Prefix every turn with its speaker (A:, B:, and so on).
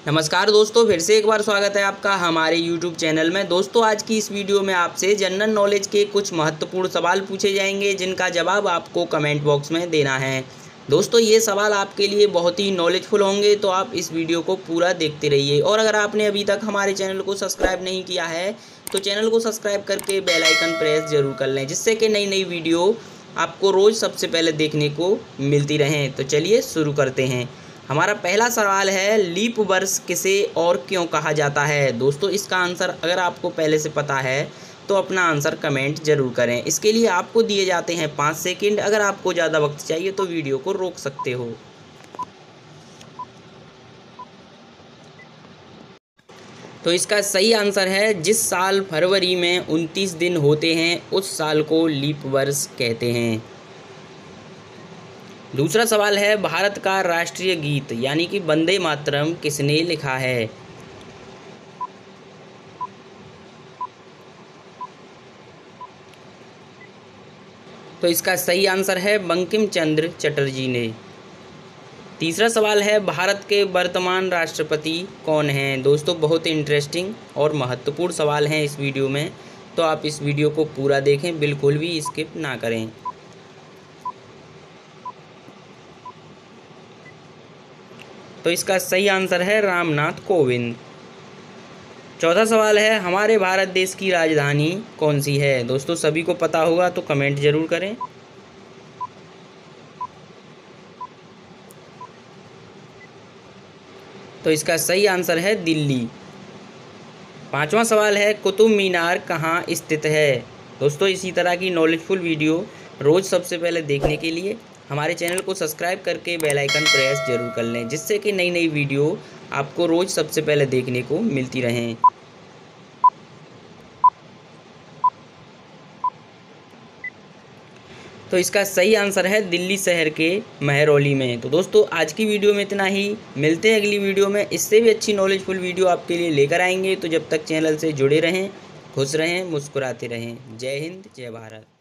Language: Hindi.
A: नमस्कार दोस्तों, फिर से एक बार स्वागत है आपका हमारे YouTube चैनल में। दोस्तों, आज की इस वीडियो में आपसे जनरल नॉलेज के कुछ महत्वपूर्ण सवाल पूछे जाएंगे जिनका जवाब आपको कमेंट बॉक्स में देना है। दोस्तों, ये सवाल आपके लिए बहुत ही नॉलेजफुल होंगे, तो आप इस वीडियो को पूरा देखते रहिए। और अगर आपने अभी तक हमारे चैनल को सब्सक्राइब नहीं किया है तो चैनल को सब्सक्राइब करके बेल आइकन प्रेस जरूर कर लें, जिससे कि नई नई वीडियो आपको रोज़ सबसे पहले देखने को मिलती रहें। तो चलिए शुरू करते हैं। हमारा पहला सवाल है, लीप वर्ष किसे और क्यों कहा जाता है। दोस्तों, इसका आंसर अगर आपको पहले से पता है तो अपना आंसर कमेंट जरूर करें। इसके लिए आपको दिए जाते हैं 5 सेकंड। अगर आपको ज़्यादा वक्त चाहिए तो वीडियो को रोक सकते हो। तो इसका सही आंसर है, जिस साल फरवरी में 29 दिन होते हैं उस साल को लीप वर्ष कहते हैं। दूसरा सवाल है, भारत का राष्ट्रीय गीत यानी कि वंदे मातरम किसने लिखा है। तो इसका सही आंसर है बंकिम चंद्र चटर्जी ने। तीसरा सवाल है, भारत के वर्तमान राष्ट्रपति कौन हैं। दोस्तों, बहुत ही इंटरेस्टिंग और महत्वपूर्ण सवाल हैं इस वीडियो में, तो आप इस वीडियो को पूरा देखें, बिल्कुल भी स्किप ना करें। तो इसका सही आंसर है रामनाथ कोविंद। चौथा सवाल है, हमारे भारत देश की राजधानी कौन सी है। दोस्तों, सभी को पता होगा तो कमेंट जरूर करें। तो इसका सही आंसर है दिल्ली। पांचवा सवाल है, कुतुब मीनार कहाँ स्थित है। दोस्तों, इसी तरह की नॉलेजफुल वीडियो रोज़ सबसे पहले देखने के लिए हमारे चैनल को सब्सक्राइब करके बेल आइकन प्रेस जरूर कर लें, जिससे कि नई नई वीडियो आपको रोज़ सबसे पहले देखने को मिलती रहें। तो इसका सही आंसर है दिल्ली शहर के महरौली में। तो दोस्तों, आज की वीडियो में इतना ही। मिलते हैं अगली वीडियो में, इससे भी अच्छी नॉलेजफुल वीडियो आपके लिए लेकर आएंगे। तो जब तक चैनल से जुड़े रहें, खुश रहें, मुस्कुराते रहें। जय हिंद, जय भारत।